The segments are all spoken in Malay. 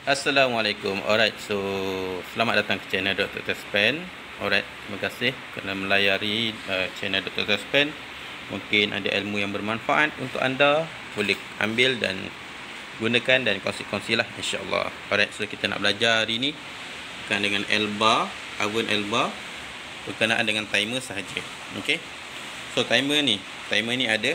Assalamualaikum. Alright, so selamat datang ke channel Dr. Tespen. Alright, terima kasih kerana melayari channel Dr. Tespen. Mungkin ada ilmu yang bermanfaat untuk anda, boleh ambil dan gunakan dan kongsi-kongsilah insya-Allah. Alright, so kita nak belajar hari ni berkenaan dengan L-bar, oven L-bar, berkenaan dengan timer sahaja. Okey. So timer ni ada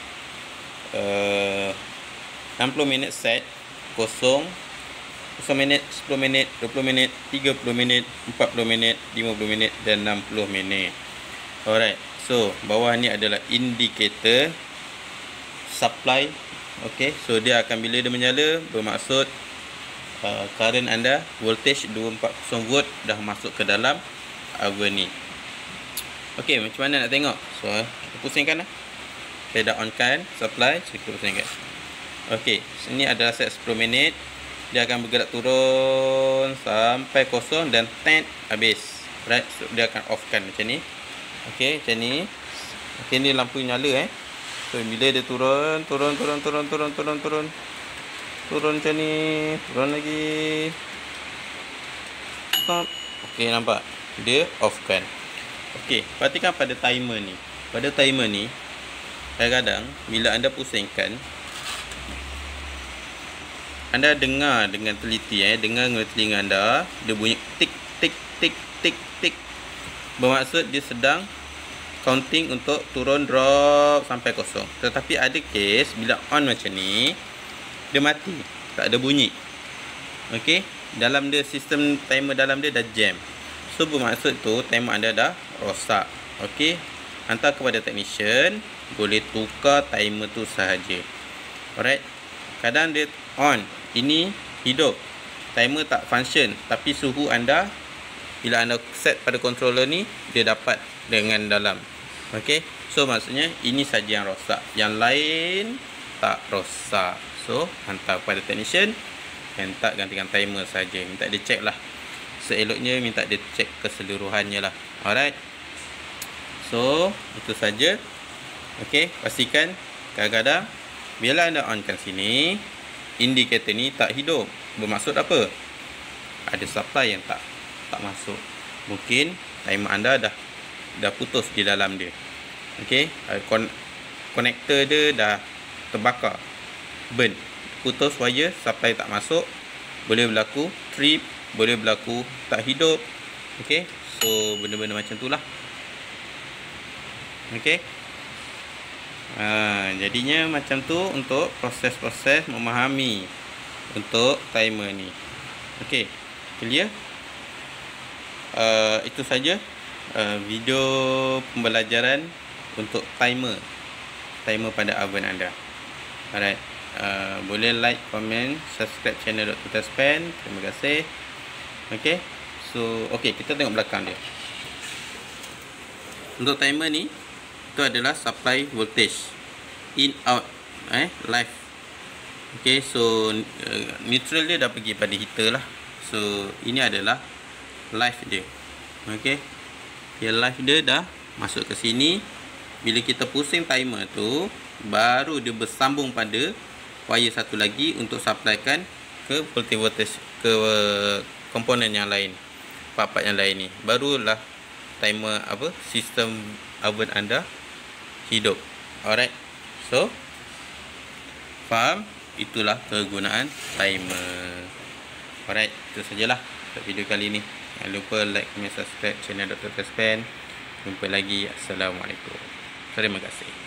60 minit set, kosong, 1 minit, 10 minit, 20 minit, 30 minit, 40 minit, 50 minit dan 60 minit. Alright, so bawah ni adalah indikator supply. Okay, so dia akan bila dia menyala bermaksud current anda, voltage 240 volt dah masuk ke dalam oven ni. Okay, macam mana nak tengok? So kita pusingkan lah. Saya dah on kan supply, so kita pusingkan. Okay, sini adalah set 10 minit. Dia akan bergerak turun sampai kosong dan tet habis. Right, so dia akan off kan macam ni. Okey, macam ni. Okey, ni lampu nyala So bila dia turun macam ni, turun lagi. Stop. Okey, nampak? Dia off kan. Okey, perhatikan pada timer ni. Pada timer ni kadang-kadang bila anda pusingkan, anda dengar dengan teliti, dengar dengan telinga anda, dia bunyi tik tik tik tik tik. Bermaksud dia sedang counting untuk turun drop sampai kosong. Tetapi ada case bila on macam ni, dia mati, tak ada bunyi. Okey, dalam dia sistem timer dalam dia dah jam. So bermaksud tu timer anda dah rosak. Okey, hantar kepada technician, boleh tukar timer tu sahaja. Alright. Kadang dia on, ini hidup, timer tak function, tapi suhu anda bila anda set pada controller ni dia dapat dengan dalam. Okey, so maksudnya ini saja yang rosak, yang lain tak rosak. So hantar kepada technician, minta gantikan timer saja, minta dia check lah. Seeloknya minta dia check keseluruhannya lah. Alright, so itu saja. Okey, pastikan kadang-kadang bila anda onkan sini, indikator ni tak hidup. Bermaksud apa? Ada supply yang tak masuk. Mungkin timer anda dah putus di dalam dia. Okey, konektor dia dah terbakar, burn, putus wire, supply tak masuk. Boleh berlaku trip, boleh berlaku tak hidup. Okey, so benda-benda macam itulah. Okey. Jadinya macam tu untuk proses-proses memahami untuk timer ni. Okey, clear? Itu saja video pembelajaran untuk timer pada oven anda. Alright, boleh like, comment, subscribe channel Dr. Tespen. Terima kasih. Okey, so kita tengok belakang dia. Untuk timer ni, itu adalah supply voltage in out live. Okey, so neutral dia dah pergi pada heater lah. So ini adalah live dia. Okey, live dia dah masuk ke sini. Bila kita pusing timer tu, baru dia bersambung pada wire satu lagi untuk supplykan ke voltage ke komponen yang lain, part-part yang lain ni. Barulah timer sistem oven anda hidup. Alright, so faham? Itulah kegunaan timer. Alright, itu sajalah untuk video kali ni. Jangan lupa like, comment, subscribe channel Dr. Tespen. Jumpa lagi. Assalamualaikum. Terima kasih.